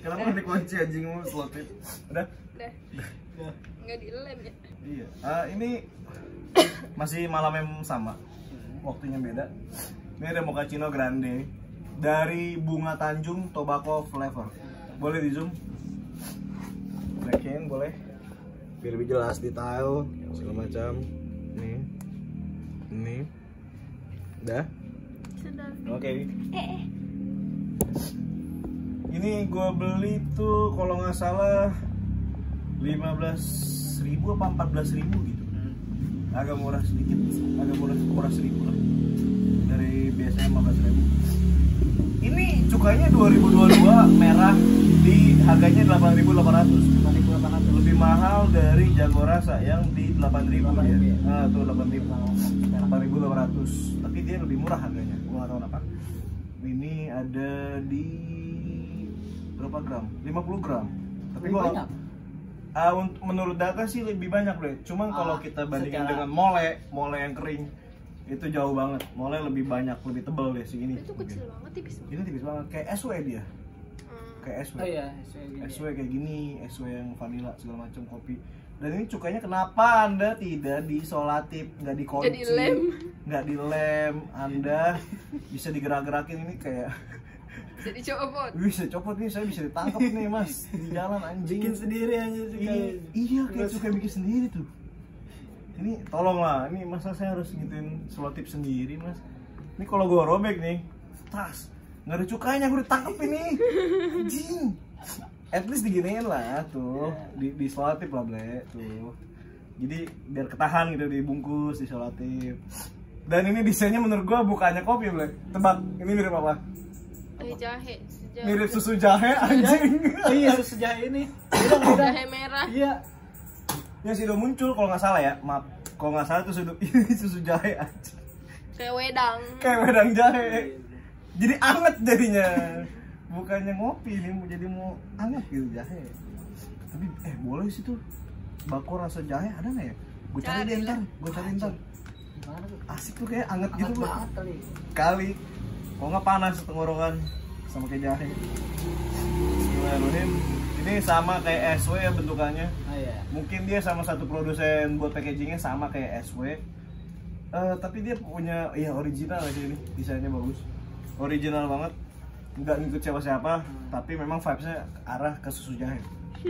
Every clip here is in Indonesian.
Kenapa dikunci anjing lu slotip? Udah? Udah. Nggak dilem ya? Iya. Ini masih malam yang sama. Waktunya beda. Ini ada mochaccino grande dari Bunga Tanjung Tobacco Flavor. Boleh di zoom? Naikin boleh. Biar lebih jelas detail segala macam. Ini. Udah? Sudah. Oke. Ini gue beli tuh kalau nggak salah 15.000 apa 14.000 gitu. Agak murah sedikit, agak murah 1.000 lah. Dari biasanya 15.000. Ini cukanya 2022 merah di harganya 8.800. 8.800 lebih mahal dari Jago Rasa yang di 8.000 ya. Nah, tuh 8.800. Tapi dia lebih murah harganya. Gua nggak tahu kenapa. Ini ada di berapa gram? 50 gram. Tapi gua banyak. Menurut data sih lebih banyak deh. Cuman kalau kita bandingin dengan mole yang kering itu jauh banget. Mole lebih banyak, lebih tebal deh segini. Itu kecil banget, tipis banget. Ini tipis banget, kayak SW dia. Kayak SW. Oh iya, SW kayak gini, SW yang vanilla segala macam kopi. Dan ini cukanya kenapa Anda tidak disolatif, nggak dikunci, nggak dilem, Anda bisa digerak-gerakin ini kayak bisa dicopot. Bisa copot nih, saya bisa ditangkap nih mas di jalan anjing. Bikin sendiri aja Iya kayak suka bikin sendiri tuh. Ini tolonglah, ini masa saya harus ngituin selotip sendiri mas. Ini kalau gue robek nih, tas nggak ada cukanya gue ditangkap ini, anjing. At least diginiin lah tuh, di selotip lah ble tuh. Jadi biar ketahan gitu dibungkus di selotip. Dan ini desainnya menurut gue bukannya kopi ble. Tebak, ini mirip apa? Jahe. Mirip susu jahe anjing. Iya susu jahe ini. Jahe merah. Iya. Yang sudah muncul kalau nggak salah ya, maaf. Kalau nggak salah tuh ini susu jahe anjing. Kayak wedang. Kayak wedang jahe. Jadi anget jadinya. Bukannya ngopi ini jadi mau anget gitu jahe. Tapi boleh sih tuh. Bako rasa jahe ada nggak ya? Gue cari ntar. Asik tuh kayak anget gitu loh. Kali. Kalau nggak panas tenggorokan sama kayak jahe. Bismillahirrahmanirrahim. Ini sama kayak SW ya bentukannya. Mungkin dia sama satu produsen buat packagingnya sama kayak SW. Tapi dia punya original aja ini. Desainnya bagus. Original banget. Nggak ngikut siapa-siapa, tapi memang vibesnya arah ke susu jahe.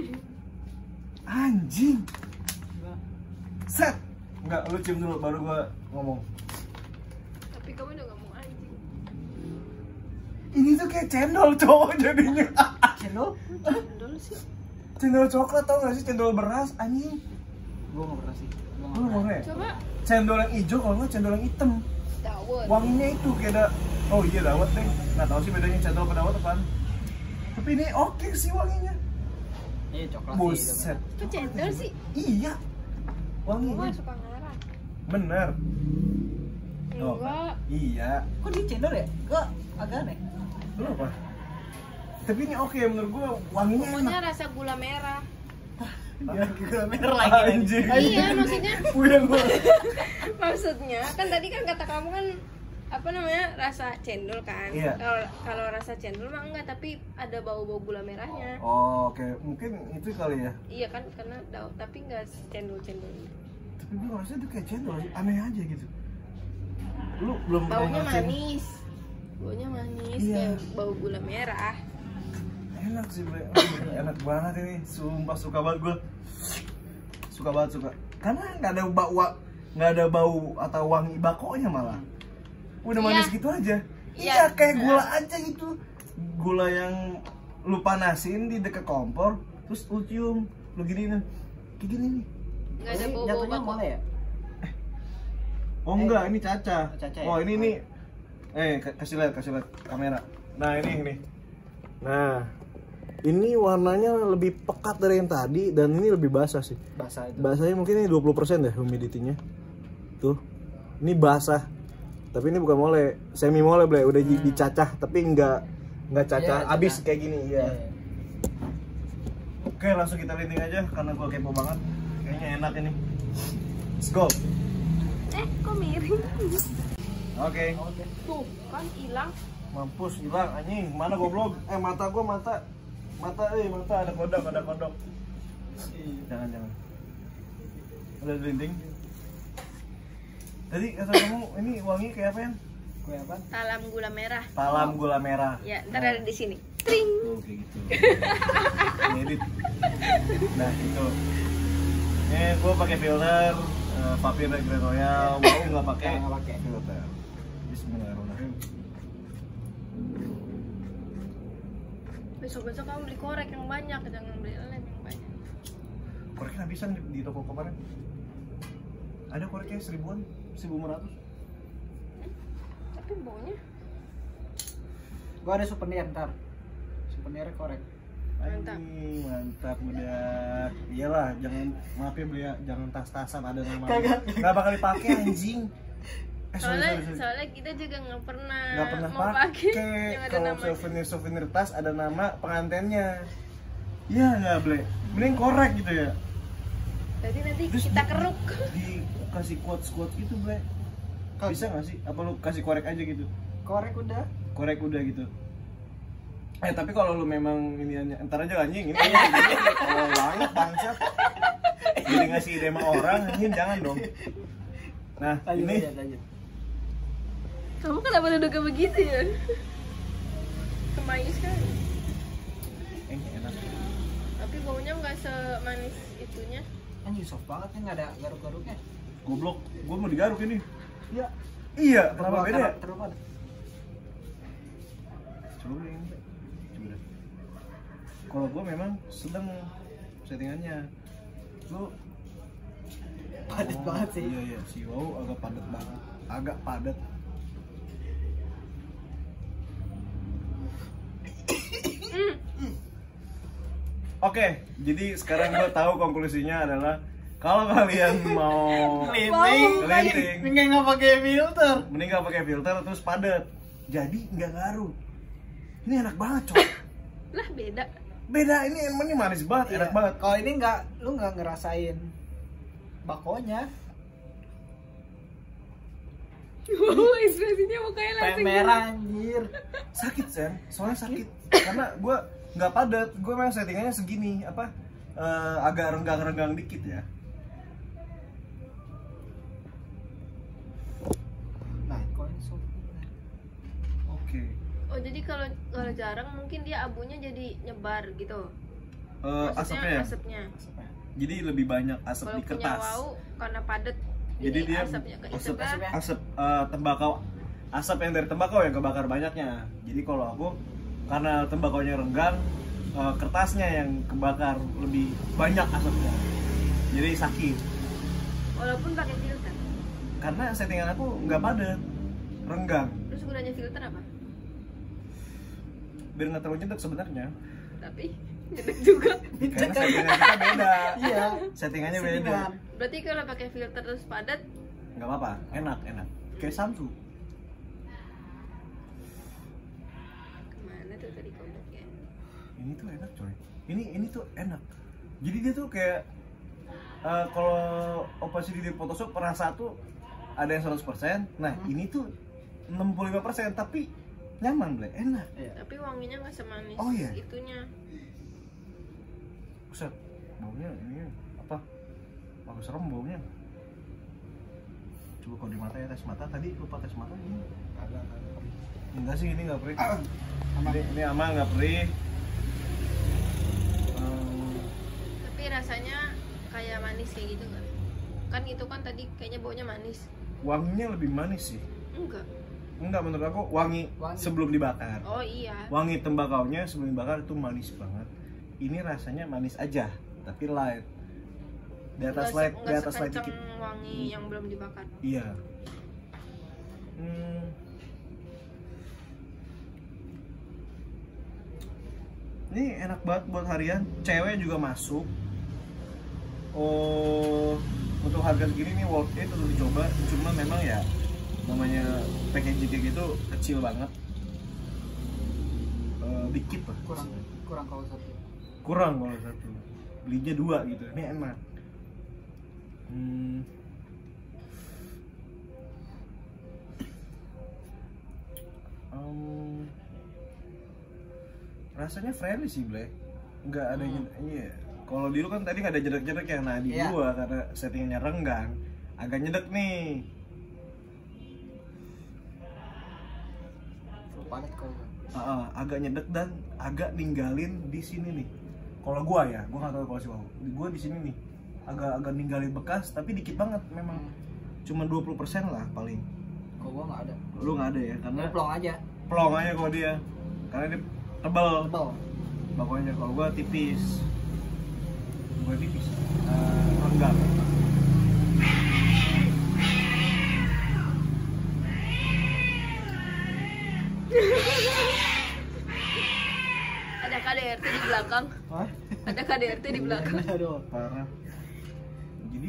Anjing. Set. Enggak, lu cium dulu baru gua ngomong. Tapi kamu udah ngomong anjing. Ini tuh kayak cendol cowok jadinya. Cendol? Cendol sih. Cendol coklat tau gak sih? Cendol beras anjing. Gua nggak pernah sih. Lu mau ya? Coba. Cendol yang hijau kalau nggak cendol yang hitam. Dawet. Wanginya itu kayak ada. Oh iya dawet deh. Nggak tahu sih bedanya cendol sama dawet apaan. Tapi ini oke sih wanginya. Iya coklat. Buset. Itu cendol sih. Iya. Wanginya. Gua suka ngarang. Bener. Enggak. Iya. Kok dia cendol ya? Gua agak aneh. Lu apa? Tapi ini oke menurut gua wanginya Pokoknya enak. rasa gula merah. Ya gula merah lagi. Anjing. Iya maksudnya. Puyeng gua. Maksudnya kan tadi kan kata kamu kan apa namanya rasa cendol kan. Iya. Kalau rasa cendol mah enggak, tapi ada bau-bau gula merahnya. Oh, oke. Mungkin itu kali ya. Iya kan karena tapi enggak cendol-cendol. Tapi gua rasanya itu kayak cendol sih, aneh aja gitu. Lu belum Baunya ngerasain? manis. Baunya manis Iya. kayak bau gula merah. Enak sih bre, enak banget ini, sumpah suka banget gue, suka banget karena nggak ada bau atau wangi bakonya malah, udah manis Iya. gitu aja, Iya. kayak gula aja gitu, gula yang lu panasin di dekat kompor, terus lu cium, lu gini kayak gini nih, Nggak ada bau-bau Jatuhnya bako. boleh ya? oh enggak ini caca, Caca ya? oh ini kasih lihat kamera, nah ini, nah. Ini warnanya lebih pekat dari yang tadi dan ini lebih basah sih. Basah itu. Basahnya mungkin ini 20% deh humidity-nya. Tuh. Ini basah. Tapi ini bukan mole, semi mole ble, udah dicacah tapi enggak cacah Iya, abis cacah. kayak gini ya. Iya. Oke, langsung kita linting aja karena gua kepo banget. Kayaknya enak ini. Let's go. Kok miring? Oke. Tuh kan hilang. Mampus hilang anjing. Mana goblok? Mata gua mata. Mata ada kodok. Jangan. Udah linting. Tadi kata kamu ini wangi kayak apa ya? Kue apa? Talam gula merah. Talam gula merah. Ya, ntar ada di sini. Tring. Oh, kayak gitu. Ngedit. Nah, itu. Ini gua pakai filter Papir Grand Royal. Mau nggak pakai? Nggak pakai. Filter. Bismillahirrahmanirrahim. Besok-besok kamu beli korek yang banyak, jangan beli lem yang banyak. Koreknya habisan di toko kemarin. Ada koreknya 1000-an, 1500. Tapi baunya Gua ada souvenir ntar. Souvenir korek. Mantap. Anjing, mantap udah. Iyalah, maaf ya beli ya, jangan tas-tasan ada nama. Kagak. Nggak bakal dipakai anjing. soalnya kita juga nggak pernah mau pakai yang ada kalau namanya. souvenir tas ada nama pengantennya. Iya nggak boleh. Mending korek gitu ya. Jadi nanti Terus kita keruk. Dikasih quotes gitu, Bre. Bisa nggak sih? Apa lu kasih korek aja gitu? Korek udah. Korek udah gitu. Tapi kalau lu memang ini entar aja anjing ini. Kalau banget bangsat. Jadi ngasih ide sama orang anjing jangan dong. Nah, ini Lanjut. Kamu kenapa duduknya begitu ya? Kemayu sekali. enak. Tapi baunya nggak semanis itunya. Anjing soft banget nih, nggak ada garuk-garuknya. Goblok, gua mau digaruk ini. Iya. Iya, kenapa beda? Terlalu padat. Coba deh. Kalau gua memang sedang settingannya. Lu Padat banget sih. Iya, si wow agak padat banget. Agak padat. Oke, jadi sekarang gue tahu konklusinya adalah kalau kalian mau Kelinting. Nggak pakai filter. mending nggak pakai filter terus padat, jadi nggak ngaruh. Ini enak banget coy. Lah beda. Beda ini manis banget, enak banget. Kalau ini lu nggak ngerasain bakonya. Ekspresinya mukanya langsung Merah anjir. Sakit Sen, soalnya sakit karena gue nggak padat, gue memang settingannya segini agak renggang dikit ya. Nah, kalau ini soft. Oke. Oh jadi kalau jarang mungkin dia abunya jadi nyebar gitu. Asapnya ya? Asapnya. Jadi lebih banyak asap Kalau di punya kertas. wau karena padat. Jadi dia asapnya asap keisep. tembakau, asap yang dari tembakau yang kebakar banyaknya. Jadi kalau aku karena tembakaunya renggang, kertasnya yang kebakar lebih banyak asapnya. Jadi sakit. Walaupun pakai filter. Karena settingan aku nggak padat, renggang. Terus gunanya filter apa? Biar nggak terlalu nyedak sebenarnya. Tapi nyetek juga. Karena settingan kita beda. Iya. Settingannya beda. Settingan. Berarti kalau pakai filter terus padat, Nggak apa-apa, enak. Kayak Samsung. kemana tuh tadi kodoknya? Ini tuh enak coy. Ini tuh enak. Jadi dia tuh kayak kalau opacity di Photoshop rasa tuh ada yang 100%. Nah, ini tuh 65% tapi nyaman, Ble. Enak. Iya. Tapi wanginya nggak semanis Oh, iya? itunya. Buset. Baunya ini apa? Bagus serem baunya. Coba kalau di mata ya, tes mata. Tadi lupa tes mata ini. Kagak. Enggak sih, ini enggak perih. Aman. Ini aman, enggak perih. Tapi rasanya kayak manis kayak gitu nggak? Kan itu kan tadi kayaknya baunya manis. Wanginya lebih manis sih. Enggak, menurut aku wangi sebelum dibakar. oh iya. Wangi tembakaunya sebelum dibakar itu manis banget. Ini rasanya manis aja, tapi light. Di atas light, di atas light dikit. Wangi yang belum dibakar. Iya. Ini enak banget buat harian. Cewek juga masuk. Oh, untuk harga segini nih worth it untuk dicoba. Cuma memang ya namanya packaging kayak gitu kecil banget. Dikit lah. Kurang kalau satu. Kurang kalau satu. Belinya 2 gitu. Ini enak. Rasanya friendly sih, Ble. nggak ada iya. Kalau di lu kan tadi nggak ada jedek-jedek ya, nah di Iya. gua karena settingnya renggang agak nyedek nih. Full padat kalau gua. Agak nyedek dan agak ninggalin di sini nih. Kalau gua ya, gua nggak tahu kalau si Wau. Gua di sini nih agak ninggalin bekas tapi dikit banget memang. Cuma 20% lah paling. Kalau gua nggak ada. Lu nggak ada ya karena Plong aja. plong aja kalau dia. Karena dia tebal Tebal. bakonya. Kalau gua tipis. Gua tipis. Renggang. Ada KDRT di belakang. Hah? Ada KDRT di belakang. Aduh. Parah. Jadi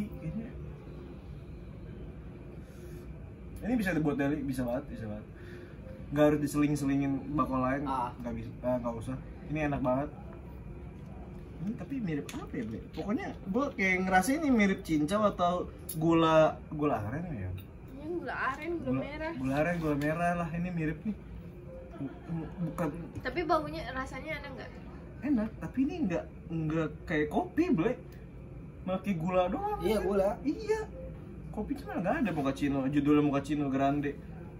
ini bisa dibuat dari, bisa banget. Nggak harus diseling-selingin bako lain, nggak bisa, nggak usah. Ini enak banget. Ini tapi mirip apa ya, Bre? Pokoknya gue kayak ngerasa ini mirip cincau atau gula aren ya. Ini gula aren, gula merah. Gula aren, gula merah lah, ini mirip nih. Bukan Tapi baunya rasanya ada nggak? enak, tapi ini nggak kayak kopi, Bre. Malah kayak gula doang. Iya, gula. Iya. Kopi cuma nggak ada mochaccino, judulnya mochaccino grande.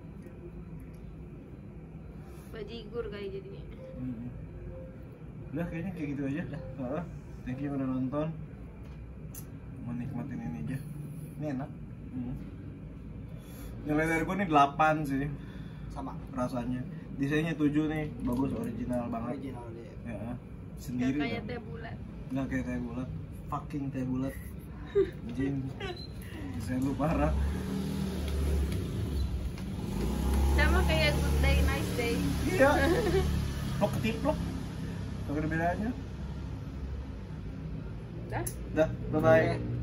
Bajigur kayak jadinya. Udah kayaknya kayak gitu aja. Thank you udah nonton. Mau nikmatin ini aja. Ini enak. Nilai dari gue nih 8 sih Sama. rasanya. Desainnya 7 nih, bagus original banget. Original dia. Ya, Nggak sendiri. kayak kan. teh bulat. Nggak kayak teh bulat. Fucking teh bulat. Jin. Desain lu parah. Sama kayak good day, nice day. Iya. Plok ketiplok. Gak ada bedanya. Dah. Dah, bye bye. Oke.